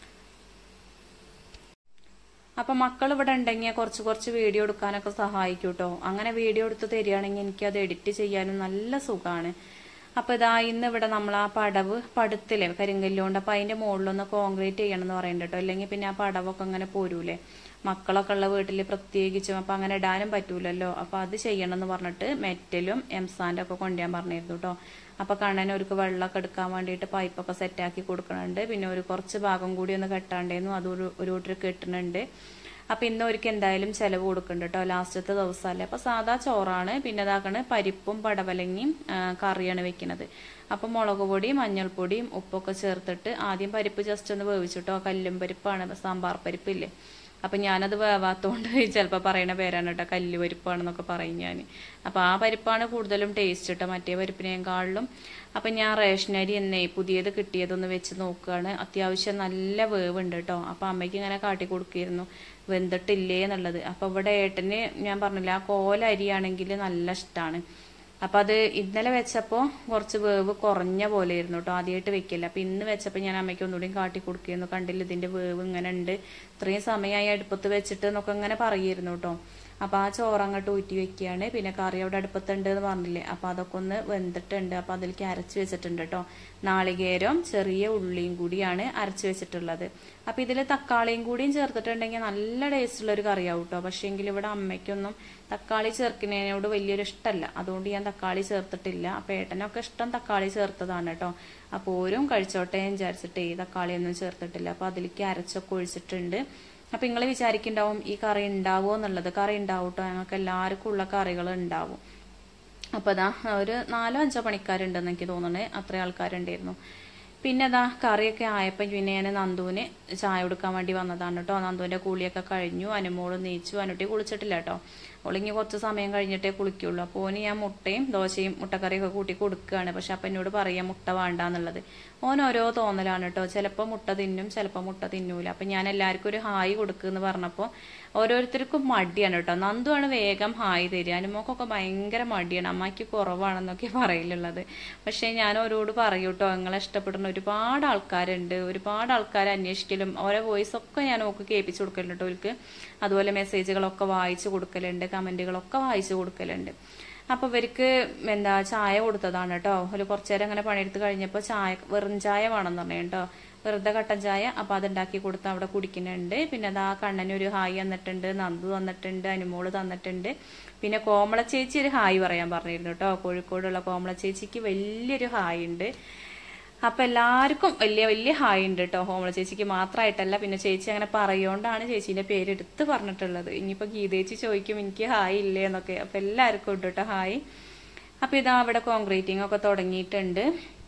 S1: അപ്പം മക്കൾ ഇവിടെ ഉണ്ടെങ്കിൽ കുറച്ച് കുറച്ച് വീഡിയോ എടുക്കാനൊക്കെ സഹായിക്കും കേട്ടോ. അങ്ങനെ വീഡിയോ എടുത്ത് തരികയാണെങ്കിൽ എനിക്കത് എഡിറ്റ് ചെയ്യാനും നല്ല സുഖമാണ്. അപ്പോൾ ഇതാ ഇന്ന് ഇവിടെ നമ്മൾ ആ പടവ് പടുത്തില്ലേ കരിങ്കല്ലുകൊണ്ട്, അപ്പം അതിൻ്റെ മുകളിലൊന്ന് കോൺക്രീറ്റ് ചെയ്യണം എന്ന് പറയുന്നുണ്ട് കേട്ടോ. അല്ലെങ്കിൽ പിന്നെ ആ പടവൊക്കെ അങ്ങനെ പോരൂലേ, മക്കളൊക്കെ ഉള്ള വീട്ടിൽ പ്രത്യേകിച്ചും. അപ്പം അങ്ങനെ ഇടാനും പറ്റൂലല്ലോ. അപ്പം അത് ചെയ്യണം എന്ന് പറഞ്ഞിട്ട് മെറ്റലും എംസാൻ്റെ ഒക്കെ കൊണ്ടുപോകാൻ പറഞ്ഞിരുന്നു കേട്ടോ. അപ്പം കണ്ണന് ഒരുക്ക് വെള്ളമൊക്കെ എടുക്കാൻ വേണ്ടിയിട്ട് പൈപ്പൊക്കെ സെറ്റാക്കി കൊടുക്കണുണ്ട്. പിന്നെ ഒരു കുറച്ച് ഭാഗം കൂടി ഒന്ന് കെട്ടാണ്ടായിരുന്നു, അതൊരു ഒരു കൂട്ടർ കെട്ടുന്നുണ്ട്. അപ്പം ഇന്ന് ഒരിക്കൽ എന്തായാലും ചിലവ് കൊടുക്കുന്നുണ്ട് കേട്ടോ, ലാസ്റ്റത്തെ ദിവസമല്ലേ. അപ്പം സാധാ ചോറാണ്, പിന്നെ ഇതാക്കണ് പരിപ്പും പടവലങ്ങിയും കറിയാണ് വെക്കുന്നത്. അപ്പം മുളക് പൊടിയും മഞ്ഞൾപ്പൊടിയും ഉപ്പൊക്കെ ചേർത്തിട്ട് ആദ്യം പരിപ്പ് ജസ്റ്റ് ഒന്ന് വേവിച്ചിട്ടോ. കല്ലും പരിപ്പാണ്, സാമ്പാർ പരിപ്പില്ലേ. അപ്പം ഞാനത് വേവാത്തോണ്ട് ചിലപ്പോൾ പറയണ പേരാണ് കേട്ടോ, കല്ല് പരിപ്പാണെന്നൊക്കെ പറയും ഞാൻ. അപ്പം ആ പരിപ്പാണ് കൂടുതലും ടേസ്റ്റ് കേട്ടോ മറ്റേ പരിപ്പിനേക്കാളിലും. അപ്പം ഞാൻ റേഷനരി എന്നേ പുതിയത് കിട്ടിയതൊന്ന് വെച്ച് നോക്കുകയാണ്. അത്യാവശ്യം നല്ല വേവുണ്ട് കേട്ടോ. അപ്പം അമ്മയ്ക്ക് ഇങ്ങനെ കാട്ടി കൊടുക്കുകയായിരുന്നു വെന്തിട്ടില്ലേ എന്നുള്ളത്. അപ്പം ഇവിടെ ഏട്ടന് ഞാൻ പറഞ്ഞില്ല ആ കോല അരിയാണെങ്കിൽ നല്ല ഇഷ്ടമാണ്. അപ്പം അത് ഇന്നലെ വെച്ചപ്പോൾ കുറച്ച് വേവ് കുറഞ്ഞ പോലെ ആയിരുന്നു കേട്ടോ, ആദ്യമായിട്ട് വെക്കില്ല. അപ്പം ഇന്ന് വെച്ചപ്പോൾ ഞാൻ അമ്മയ്ക്ക് ഒന്നുകൂടിയും കാട്ടി കൊടുക്കുകയായിരുന്നു. കണ്ടില്ല ഇതിൻ്റെ വേവ് ഇങ്ങനെ ഉണ്ട്, ഇത്രയും സമയമായി അടുപ്പത്ത് വെച്ചിട്ട് എന്നൊക്കെ ഇങ്ങനെ പറയുമായിരുന്നു കേട്ടോ. അപ്പം ആ ചോറ് അങ്ങോട്ട് ഊറ്റി വെക്കുകയാണ്. പിന്നെ കറി അവിടെ അടുപ്പത്തുണ്ട് എന്ന് പറഞ്ഞില്ലേ, അപ്പം അതൊക്കെ ഒന്ന് വെന്തിട്ടുണ്ട്. അപ്പം അതിലേക്ക് അരച്ച് വെച്ചിട്ടുണ്ട് കേട്ടോ. നാളികേരം ചെറിയ ഉള്ളിയും കൂടിയാണ് അരച്ച് വെച്ചിട്ടുള്ളത്. അപ്പം ഇതിൽ തക്കാളിയും കൂടിയും ചേർത്തിട്ടുണ്ടെങ്കിൽ നല്ല ടേസ്റ്റുള്ള ഒരു കറിയാവും കേട്ടോ. പക്ഷേ എങ്കിൽ ഇവിടെ അമ്മയ്ക്കൊന്നും തക്കാളി ചേർക്കുന്നതിനോട് വലിയൊരു ഇഷ്ടമല്ല, അതുകൊണ്ട് ഞാൻ തക്കാളി ചേർത്തിട്ടില്ല. അപ്പം ഏട്ടനൊക്കെ ഇഷ്ടം തക്കാളി ചേർത്തതാണ് കേട്ടോ. അപ്പോൾ ഓരും കഴിച്ചോട്ടെ വിചാരിച്ചിട്ട് ഈ തക്കാളിയൊന്നും ചേർത്തിട്ടില്ല. അപ്പം അതിലേക്ക് അരച്ചൊക്കെ ഒഴിച്ചിട്ടുണ്ട്. അപ്പം നിങ്ങൾ വിചാരിക്കുന്നുണ്ടാവും ഈ കറി ഉണ്ടാവുമോ എന്നുള്ളത്. കറി ഉണ്ടാവും കേട്ടോ, ഞങ്ങൾക്ക് എല്ലാവർക്കും ഉള്ള കറികൾ ഉണ്ടാവും. അപ്പോൾ അതാ ഒരു നാലോ അഞ്ചോ പണിക്കാരുണ്ടെന്ന് എനിക്ക് തോന്നുന്നത്, അത്രയും ആൾക്കാരുണ്ടായിരുന്നു. പിന്നെ അതാ കറിയൊക്കെ ആയപ്പോൾ പിന്നെ ഞാൻ നന്ദുവിന് ചായ കൊടുക്കാൻ വേണ്ടി വന്നതാണ് കേട്ടോ. നന്ദുവിൻ്റെ കുളിയൊക്കെ കഴിഞ്ഞു, അനുമോള് നീച്ചു. അനുട്ടി കുളിച്ചിട്ടില്ല കേട്ടോ, ഒളിങ്ങി കുറച്ച് സമയം കഴിഞ്ഞിട്ടേ കുളിക്കുള്ളൂ. അപ്പോൾ ഓന് ഞാൻ മുട്ടയും ദോശയും മുട്ടക്കറിയൊക്കെ കൂട്ടി കൊടുക്കുകയാണ്. പക്ഷെ അപ്പം എന്നോട് പറയാം മുട്ട വേണ്ടാന്നുള്ളത്. ഓൻ ഓരോ തോന്നലാണ് കേട്ടോ, ചിലപ്പോൾ മുട്ട തിന്നും ചിലപ്പോൾ മുട്ട തിന്നൂല. അപ്പം ഞാൻ എല്ലാവർക്കും ഒരു ഹായ് കൊടുക്കുമെന്ന് പറഞ്ഞപ്പോൾ ഓരോരുത്തർക്കും മടിയാണ് കേട്ടോ. നന്ദുവാണ് വേഗം ഹായ് തരിക, അനുമോക്കൊക്കെ ഭയങ്കര മടിയാണ്, അമ്മയ്ക്ക് കുറവാണെന്നൊക്കെ പറയലുള്ളത്. പക്ഷേ ഞാൻ ഓരോട് പറയൂ കേട്ടോ, നിങ്ങളെ ഇഷ്ടപ്പെടുന്ന ഒരുപാട് ആൾക്കാരുണ്ട്, ഒരുപാട് ആൾക്കാർ അന്വേഷിക്കലും ഓരോ വോയിസ് ഒക്കെ ഞാൻ ഒക്കെ കേൾപ്പിച്ചു കൊടുക്കലുണ്ട് കേട്ടോ അവർക്ക്. അതുപോലെ മെസ്സേജുകളൊക്കെ വായിച്ചു കൊടുക്കലുണ്ട്, കമൻറ്റുകളൊക്കെ വായിച്ചു കൊടുക്കലുണ്ട്. അപ്പോൾ ഇവർക്ക് എന്താ ചായ കൊടുത്തതാണ് കേട്ടോ. ഒരു കുറച്ചു നേരം അങ്ങനെ പണിയെടുത്ത് കഴിഞ്ഞപ്പോൾ ചായ വെറും ചായ വേണമെന്ന് പറഞ്ഞു കേട്ടോ, വെറുതെ കട്ടൻ ചായ. അപ്പോൾ അതുണ്ടാക്കി കൊടുത്ത് അവിടെ കുടിക്കുന്നുണ്ട്. പിന്നെ അത് ആ കണ്ണന് ഒരു ഹായ് തന്നിട്ടുണ്ട്, നന്ദു തന്നിട്ടുണ്ട്, അനുമോള് തന്നിട്ടുണ്ട്. പിന്നെ കോമള ചേച്ചി ഒരു ഹായ് പറയാൻ പറഞ്ഞിരുന്നു കേട്ടോ. കോഴിക്കോടുള്ള കോമള ചേച്ചിക്ക് വലിയൊരു ഹായ് ഉണ്ട്. അപ്പം എല്ലാവർക്കും വലിയ വലിയ ഹായ് ഉണ്ട് കേട്ടോ, കോമള ചേച്ചിക്ക് മാത്രമായിട്ടല്ല. പിന്നെ ചേച്ചി അങ്ങനെ പറയുകൊണ്ടാണ് ചേച്ചീൻ്റെ പേര് എടുത്ത് പറഞ്ഞിട്ടുള്ളത്. ഇനിയിപ്പോൾ ഗീതേച്ചി ചോദിക്കും എനിക്ക് ഹായ് ഇല്ലേ എന്നൊക്കെ. അപ്പം എല്ലാവർക്കും ഉണ്ട് കേട്ടോ ഹായ്. അപ്പം ഇതാ അവിടെ കോൺക്രീറ്റിംഗ് ഒക്കെ തുടങ്ങിയിട്ടുണ്ട്.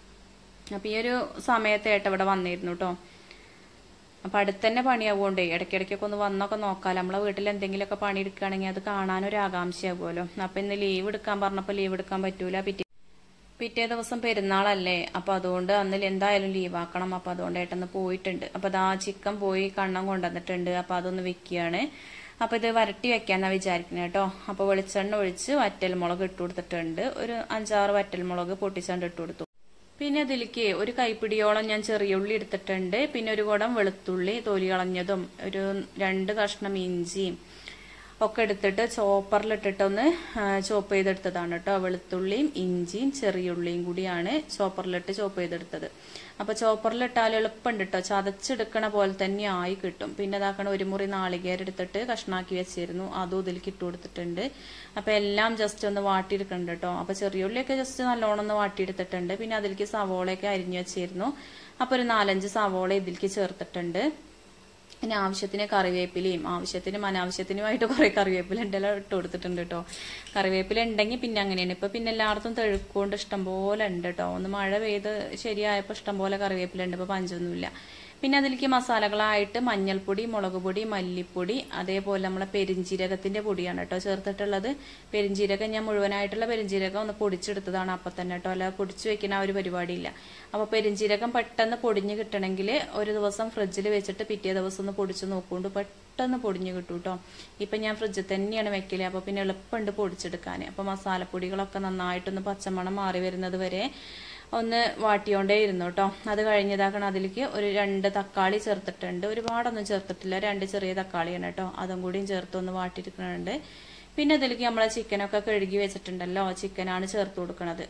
S1: അപ്പം ഈ ഒരു സമയത്തായിട്ട് ഇവിടെ വന്നിരുന്നു കേട്ടോ. അപ്പം അടുത്ത് തന്നെ പണിയാവുകൊണ്ടേ ഇടയ്ക്കിടയ്ക്കൊക്കെ ഒന്ന് വന്നൊക്കെ നോക്കാം. നമ്മളെ വീട്ടിൽ എന്തെങ്കിലുമൊക്കെ പണി എടുക്കുകയാണെങ്കിൽ അത് കാണാനൊരു ആകാംക്ഷയാകുമല്ലോ. അപ്പം ഇന്ന് ലീവ് എടുക്കാൻ പറഞ്ഞപ്പോൾ ലീവ് എടുക്കാൻ പറ്റൂല, പിറ്റേ പിറ്റേ ദിവസം പെരുന്നാളല്ലേ. അപ്പം അതുകൊണ്ട് അന്നിൽ എന്തായാലും ലീവാക്കണം. അപ്പം അതുകൊണ്ട് ഏട്ടന്ന് പോയിട്ടുണ്ട്. അപ്പം അത് ആ ചിക്കൻ പോയി കണ്ണം കൊണ്ടുവന്നിട്ടുണ്ട്. അപ്പം അതൊന്ന് വെക്കുകയാണ്. അപ്പം ഇത് വരട്ടി വെക്കാന്നാണ് വിചാരിക്കുന്നത് കേട്ടോ. അപ്പോൾ വെളിച്ചെണ്ണ ഒഴിച്ച് വറ്റൽമുളക് ഇട്ട് കൊടുത്തിട്ടുണ്ട്. ഒരു അഞ്ചാറ് വറ്റൽമുളക് പൊട്ടിച്ചണ്ട് ഇട്ട് കൊടുത്തു. പിന്നെ അതിലേക്ക് ഒരു കൈപ്പിടിയോളം ഞാൻ ചെറിയ ഉള്ളി എടുത്തിട്ടുണ്ട്. പിന്നെ ഒരു കുടം വെളുത്തുള്ളി തൊലി കളഞ്ഞതും ഒരു രണ്ട് കഷ്ണം ഇഞ്ചിയും ഒക്കെ എടുത്തിട്ട് ചോപ്പറിലിട്ടിട്ട് ഒന്ന് ചോപ്പ് ചെയ്തെടുത്തതാണ് കേട്ടോ. വെളുത്തുള്ളിയും ഇഞ്ചിയും ചെറിയുള്ളിയും കൂടിയാണ് ചോപ്പറിലിട്ട് ചോപ്പ് ചെയ്തെടുത്തത്. അപ്പൊ ചോപ്പറിലിട്ടാൽ എളുപ്പമുണ്ട് കേട്ടോ, ചതച്ചെടുക്കണ പോലെ തന്നെ ആയി കിട്ടും. പിന്നെ ഇതാക്കണ ഒരു മുറി നാളികേരം എടുത്തിട്ട് കഷ്ണാക്കി വെച്ചിരുന്നു, അതും ഇതിലേക്ക് ഇട്ട് കൊടുത്തിട്ടുണ്ട്. അപ്പൊ എല്ലാം ജസ്റ്റ് ഒന്ന് വാട്ടിയെടുക്കുന്നുണ്ട് കേട്ടോ. അപ്പൊ ചെറിയുള്ളിയൊക്കെ ജസ്റ്റ് നല്ലോണം ഒന്ന് വാട്ടിയെടുത്തിട്ടുണ്ട്. പിന്നെ അതിലേക്ക് സവോളയൊക്കെ അരിഞ്ഞു വെച്ചിരുന്നു. അപ്പൊ ഒരു നാലഞ്ച് സവോള ഇതിലേക്ക് ചേർത്തിട്ടുണ്ട്. പിന്നെ ആവശ്യത്തിന് കറിവേപ്പിലയും ആവശ്യത്തിനും അനാവശ്യത്തിനുമായിട്ട് കുറെ കറിവേപ്പില ഉണ്ടെല്ലാം ഇട്ട് കൊടുത്തിട്ടുണ്ട് കേട്ടോ. കറിവേപ്പില ഉണ്ടെങ്കിൽ പിന്നെ അങ്ങനെയാണ്. ഇപ്പൊ പിന്നെ എല്ലായിടത്തും തെഴുക്കൊണ്ട് ഇഷ്ടംപോലെ ഉണ്ട് കേട്ടോ. ഒന്ന് മഴ പെയ്ത് ശരിയായപ്പോൾ ഇഷ്ടംപോലെ കറിവേപ്പില ഉണ്ട്, ഇപ്പൊ പഞ്ചൊന്നുമില്ല. പിന്നെ അതിലേക്ക് മസാലകളായിട്ട് മഞ്ഞൾപ്പൊടി, മുളക് പൊടി, മല്ലിപ്പൊടി, അതേപോലെ നമ്മളെ പെരിഞ്ജീരകത്തിന്റെ പൊടിയാണ് കേട്ടോ ചേർത്തിട്ടുള്ളത്. പെരിഞ്ജീരകം ഞാൻ മുഴുവനായിട്ടുള്ള പെരിഞ്ജീരകം ഒന്ന് പൊടിച്ചെടുത്തതാണ് അപ്പൊ തന്നെ കേട്ടോ, അല്ല പൊടിച്ചു വെക്കുന്ന ആ ഒരു പരിപാടിയില്ല. അപ്പൊ പെരിഞ്ജീരകം പെട്ടെന്ന് പൊടിഞ്ഞ് കിട്ടണമെങ്കിൽ ഒരു ദിവസം ഫ്രിഡ്ജിൽ വെച്ചിട്ട് പിറ്റേ ദിവസം ഒന്ന് പൊടിച്ച് നോക്കുകൊണ്ട് പെട്ടെന്ന് പൊടിഞ്ഞ് കിട്ടും കേട്ടോ. ഇപ്പൊ ഞാൻ ഫ്രിഡ്ജിൽ തന്നെയാണ് വെക്കല്, അപ്പൊ പിന്നെ എളുപ്പമുണ്ട് പൊടിച്ചെടുക്കാൻ. അപ്പൊ മസാലപ്പൊടികളൊക്കെ നന്നായിട്ടൊന്ന് പച്ചമണം മാറി വരുന്നത് വരെ ഒന്ന് വാട്ടിയോണ്ടേ ഇരുന്നു കേട്ടോ. അത് കഴിഞ്ഞതാക്കണം അതിലേക്ക് ഒരു രണ്ട് തക്കാളി ചേർത്തിട്ടുണ്ട്. ഒരുപാടൊന്നും ചേർത്തിട്ടില്ല, രണ്ട് ചെറിയ തക്കാളിയാണ് കേട്ടോ. അതും കൂടിയും ചേർത്ത് ഒന്ന് വാട്ടിയെടുക്കുന്നുണ്ട്. പിന്നെ അതിലേക്ക് നമ്മളെ ചിക്കനൊക്കെ കഴുകി വെച്ചിട്ടുണ്ടല്ലോ, ചിക്കനാണ് ചേർത്ത് കൊടുക്കണത്.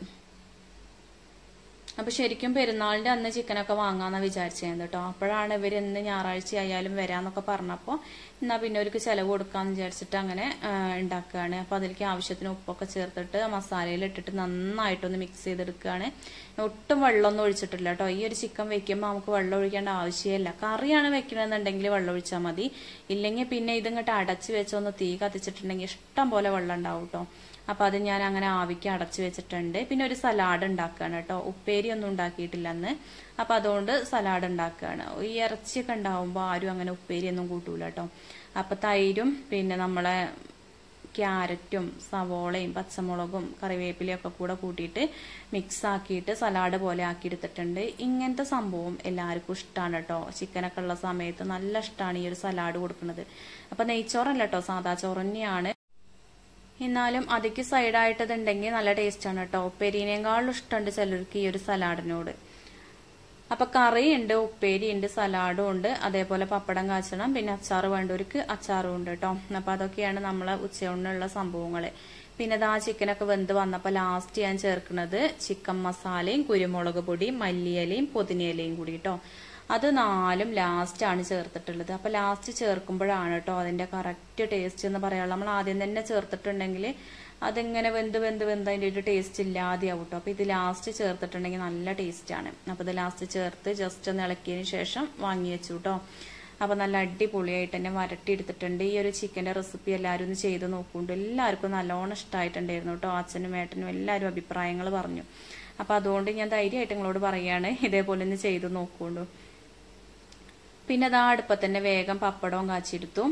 S1: അപ്പൊ ശരിക്കും പെരുന്നാളിന്റെ അന്ന് ചിക്കനൊക്കെ വാങ്ങാന്നാ വിചാരിച്ചത് കേട്ടോ. അപ്പോഴാണ് ഇവർ ഇന്ന് ഞായറാഴ്ച ആയാലും വരാന്നൊക്കെ പറഞ്ഞപ്പോ എന്നാ പിന്നെ അവർക്ക് ചെലവ് കൊടുക്കാന്ന് വിചാരിച്ചിട്ട് അങ്ങനെ ഉണ്ടാക്കുകയാണ്. അപ്പൊ അതിലേക്ക് ആവശ്യത്തിന് ഉപ്പൊക്കെ ചേർത്തിട്ട് മസാലയിൽ ഇട്ടിട്ട് നന്നായിട്ടൊന്ന് മിക്സ് ചെയ്തെടുക്കുകയാണ്. ഒട്ടും വെള്ളമൊന്നും ഒഴിച്ചിട്ടില്ല കേട്ടോ. ഈ ഒരു ചിക്കൻ വെക്കുമ്പോൾ നമുക്ക് വെള്ളം ഒഴിക്കേണ്ട ആവശ്യമില്ല. കറിയാണ് വെക്കണമെന്നുണ്ടെങ്കിൽ വെള്ളം ഒഴിച്ചാൽ മതി. ഇല്ലെങ്കിൽ പിന്നെ ഇതിങ്ങോട്ട് അടച്ചു വെച്ചൊന്ന് തീ കത്തിച്ചിട്ടുണ്ടെങ്കിൽ ഇഷ്ടം പോലെ വെള്ളം ഉണ്ടാവും കേട്ടോ. അപ്പൊ അത് ഞാൻ അങ്ങനെ ആവിക്ക് അടച്ചു വെച്ചിട്ടുണ്ട്. പിന്നെ ഒരു സലാഡ് ഉണ്ടാക്കുകയാണ് കേട്ടോ. ഉപ്പേരി ഒന്നും ഉണ്ടാക്കിയിട്ടില്ല അന്ന്, അപ്പൊ അതുകൊണ്ട് സലാഡ് ഉണ്ടാക്കുകയാണ്. ഈ ഇറച്ചിയൊക്കെ ഉണ്ടാവുമ്പോൾ ആരും അങ്ങനെ ഉപ്പേരി ഒന്നും കൂട്ടൂല കേട്ടോ. അപ്പൊ തൈരും പിന്നെ നമ്മളെ ക്യാരറ്റും സവോളയും പച്ചമുളകും കറിവേപ്പിലയും ഒക്കെ കൂടെ കൂട്ടിയിട്ട് മിക്സ് ആക്കിയിട്ട് സലാഡ് പോലെ ആക്കി എടുത്തിട്ടുണ്ട്. ഇങ്ങനത്തെ സംഭവം എല്ലാവർക്കും ഇഷ്ടമാണ് കേട്ടോ. ചിക്കനൊക്കെ ഉള്ള സമയത്ത് നല്ല ഇഷ്ടമാണ് ഈ ഒരു സലാഡ് കൊടുക്കുന്നത്. അപ്പൊ നെയ്ച്ചോറല്ല കേട്ടോ, സാദാ ചോറ് തന്നെയാണ്. എന്നാലും അതിക്ക് സൈഡായിട്ടതുണ്ടെങ്കിൽ നല്ല ടേസ്റ്റ് ആണ് കേട്ടോ. ഉപ്പേരിനേക്കാളും ഇഷ്ടമുണ്ട് ചിലർക്ക് ഈ ഒരു സലാഡിനോട്. അപ്പൊ കറിയുണ്ട്, ഉപ്പേരിയുണ്ട്, സലാഡും ഉണ്ട്, അതേപോലെ പപ്പടം കാച്ചണം, പിന്നെ അച്ചാറ് വേണ്ടവർക്ക് അച്ചാറും ഉണ്ട് കേട്ടോ. അപ്പൊ അതൊക്കെയാണ് നമ്മളെ ഉച്ചയൂണിനുള്ള സംഭവങ്ങള്. പിന്നെ ഇതാ ചിക്കനൊക്കെ വെന്ത് വന്നപ്പോ ലാസ്റ്റ് ഞാൻ ചേർക്കുന്നത് ചിക്കൻ മസാലയും കുരുമുളക് പൊടിയും മല്ലിയിലയും പുതിനയിലയും കൂടി കേട്ടോ. അത് നാലും ലാസ്റ്റ് ആണ് ചേർത്തിട്ടുള്ളത്. അപ്പൊ ലാസ്റ്റ് ചേർക്കുമ്പോഴാണ് കേട്ടോ അതിന്റെ കറക്റ്റ് ടേസ്റ്റ് എന്ന് പറയാനുള്ളത്. നമ്മൾ ആദ്യം തന്നെ ചേർത്തിട്ടുണ്ടെങ്കിൽ അതിങ്ങനെ വെന്ത് വെന്ത് വെന്ത് അതിന്റെ ഒരു ടേസ്റ്റ് ഇല്ലാതെയാവും കേട്ടോ. അപ്പൊ ഇത് ലാസ്റ്റ് ചേർത്തിട്ടുണ്ടെങ്കിൽ നല്ല ടേസ്റ്റ് ആണ്. അപ്പൊ ഇത് ലാസ്റ്റ് ചേർത്ത് ജസ്റ്റ് ഒന്ന് ഇളക്കിയതിന് ശേഷം വാങ്ങി വെച്ചു കേട്ടോ. അപ്പൊ നല്ല അടിപൊളിയായിട്ട് തന്നെ വരട്ടി എടുത്തിട്ടുണ്ട്. ഈ ഒരു ചിക്കന്റെ റെസിപ്പി എല്ലാവരും ഒന്ന് ചെയ്ത് നോക്കുന്നുണ്ട്. എല്ലാവർക്കും നല്ലോണം ഇഷ്ടമായിട്ടുണ്ടായിരുന്നു കേട്ടോ. അച്ഛനും ഏട്ടനും എല്ലാവരും അഭിപ്രായങ്ങൾ പറഞ്ഞു. അപ്പൊ അതുകൊണ്ട് ഞാൻ ധൈര്യമായിട്ട് നിങ്ങളോട് പറയാണ്, ഇതേപോലെ ഒന്ന് ചെയ്ത് നോക്കുന്നുണ്ടു. പിന്നെ അതാ അടുപ്പത്തന്നെ വേഗം പപ്പടവും കാച്ചിയെടുത്തു.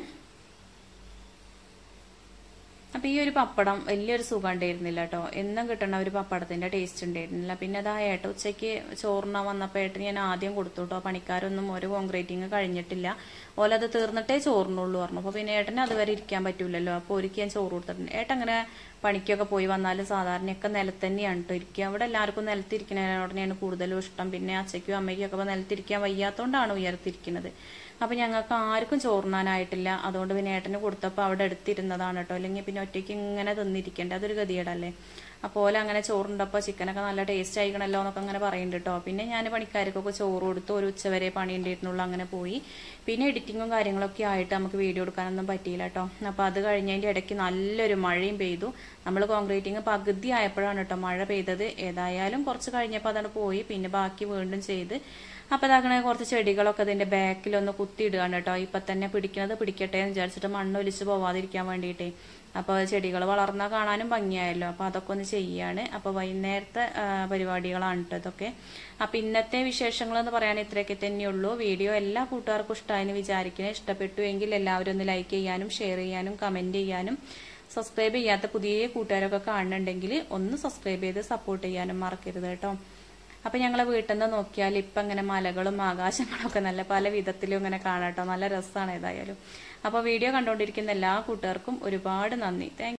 S1: അപ്പൊ ഈ ഒരു പപ്പടം വലിയൊരു സുഖം ഉണ്ടായിരുന്നില്ല കേട്ടോ. എന്നും കിട്ടണ ഒരു പപ്പടത്തിന്റെ ടേസ്റ്റ് ഉണ്ടായിരുന്നില്ല. പിന്നെ അതാ ഏട്ട ഉച്ചയ്ക്ക് ചോറിനാ വന്നപ്പോ ഏട്ടന് ഞാൻ ആദ്യം കൊടുത്തു കേട്ടോ. പണിക്കാരൊന്നും ഒരു കോൺക്രീറ്റിങ് കഴിഞ്ഞിട്ടില്ല, ഓലത് തീർന്നിട്ടേ ചോറിനുള്ളൂ പറഞ്ഞു. അപ്പൊ പിന്നെ ഏട്ടന് അതുവരെ ഇരിക്കാൻ പറ്റൂലല്ലോ. അപ്പൊ ഒരിക്കൽ ഞാൻ ചോറ് കൊടുത്തിട്ടുണ്ട്. ഏട്ടൻ അങ്ങനെ പണിക്കൊക്കെ പോയി വന്നാലും സാധാരണയൊക്കെ നിലത്ത് തന്നെയാണ് കേട്ടോ ഇരിക്കുക. അവിടെ എല്ലാവർക്കും നിലത്തിരിക്കുന്നതിനോടനെയാണ് കൂടുതലും ഇഷ്ടം. പിന്നെ അച്ഛയ്ക്കും അമ്മയ്ക്കും ഒക്കെ നിലത്തിരിക്കാൻ വയ്യാത്തോണ്ടാണ് ഉയർത്തിരിക്കുന്നത്. അപ്പൊ ഞങ്ങൾക്ക് ആർക്കും ചോറിനാനായിട്ടില്ല. അതുകൊണ്ട് പിന്നെ ഏട്ടന് കൊടുത്തപ്പോൾ അവിടെ എടുത്തിരുന്നതാണ് കേട്ടോ. അല്ലെങ്കിൽ പിന്നെ ഒറ്റയ്ക്ക് ഇങ്ങനെ തിന്നിരിക്കേണ്ട, അതൊരു ഗതികേടല്ലേ. അപ്പോൾ അങ്ങനെ ചോറുണ്ടപ്പോൾ ചിക്കനൊക്കെ നല്ല ടേസ്റ്റ് ആയിക്കണല്ലോ എന്നൊക്കെ അങ്ങനെ പറയുന്നുണ്ട് കേട്ടോ. പിന്നെ ഞാൻ പണിക്കാർക്കൊക്കെ ചോറ് കൊടുത്തു. ഒരു ഉച്ചവരെ പണി ഉണ്ടായിരുന്നുള്ളൂ, അങ്ങനെ പോയി. പിന്നെ എഡിറ്റിങ്ങും കാര്യങ്ങളൊക്കെ ആയിട്ട് നമുക്ക് വീഡിയോ എടുക്കാനൊന്നും പറ്റിയില്ല കേട്ടോ. അപ്പൊ അത് കഴിഞ്ഞതിന്റെ ഇടയ്ക്ക് നല്ലൊരു മഴയും പെയ്തു. നമ്മൾ കോൺക്രീറ്റിങ് പകുതി ആയപ്പോഴാണ് കേട്ടോ മഴ പെയ്തത്. ഏതായാലും കുറച്ച് കഴിഞ്ഞപ്പോൾ അതാണ് പോയി. പിന്നെ ബാക്കി വീണ്ടും ചെയ്ത് അപ്പൊ അതാകണ കുറച്ച് ചെടികളൊക്കെ അതിന്റെ ബാക്കിലൊന്ന് കുത്തിയിടുകയാണ് കേട്ടോ. ഇപ്പൊ തന്നെ പിടിക്കുന്നത് പിടിക്കട്ടെ എന്ന് വിചാരിച്ചിട്ട് മണ്ണൊലിച്ച് പോവാതിരിക്കാൻ വേണ്ടിയിട്ടേ. അപ്പൊ ചെടികൾ വളർന്നാൽ കാണാനും ഭംഗിയായല്ലോ. അപ്പൊ അതൊക്കെ ഒന്ന് ചെയ്യാണ്. അപ്പൊ വൈകുന്നേരത്തെ പരിപാടികളാണ് കേട്ടോ ഇതൊക്കെ. അപ്പൊ ഇന്നത്തെ വിശേഷങ്ങൾ എന്ന് പറയാൻ ഇത്രയൊക്കെ തന്നെയുള്ളൂ. വീഡിയോ എല്ലാ കൂട്ടുകാർക്കും ഇഷ്ടമായെന്ന് വിചാരിക്കുന്നത്. ഇഷ്ടപ്പെട്ടു എങ്കിൽ എല്ലാവരും ഒന്ന് ലൈക്ക് ചെയ്യാനും ഷെയർ ചെയ്യാനും കമന്റ് ചെയ്യാനും, സബ്സ്ക്രൈബ് ചെയ്യാത്ത പുതിയ കൂട്ടുകാരൊക്കെ കാണുന്നുണ്ടെങ്കിൽ ഒന്ന് സബ്സ്ക്രൈബ് ചെയ്ത് സപ്പോർട്ട് ചെയ്യാനും മറക്കരുത് കേട്ടോ. അപ്പൊ ഞങ്ങളെ വീട്ടിൽ നിന്ന് നോക്കിയാൽ ഇപ്പൊ ഇങ്ങനെ മലകളും ആകാശങ്ങളും ഒക്കെ നല്ല പല വിധത്തിലും ഇങ്ങനെ കാണാട്ടോ. നല്ല രസമാണ് ഏതായാലും. അപ്പൊ വീഡിയോ കണ്ടുകൊണ്ടിരിക്കുന്ന എല്ലാ കൂട്ടുകാർക്കും ഒരുപാട് നന്ദി. താങ്ക്